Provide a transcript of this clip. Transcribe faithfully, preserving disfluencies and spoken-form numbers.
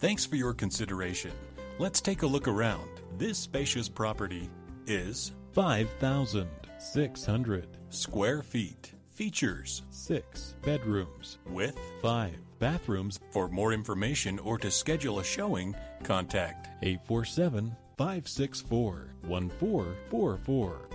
Thanks for your consideration. Let's take a look around. This spacious property is five thousand six hundred square feet. Features six bedrooms with five bathrooms. For more information or to schedule a showing, contact eight four seven, five six four, one four four four.